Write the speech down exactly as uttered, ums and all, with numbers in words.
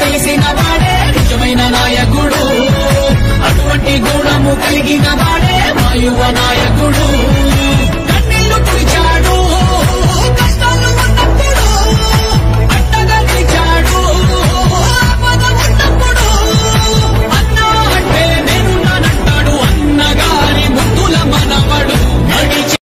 తెలిసిన వాడే నిజమైన నాయకుడు అటువంటి గుణము కలిగిన వాడే మా యువ నాయకుడు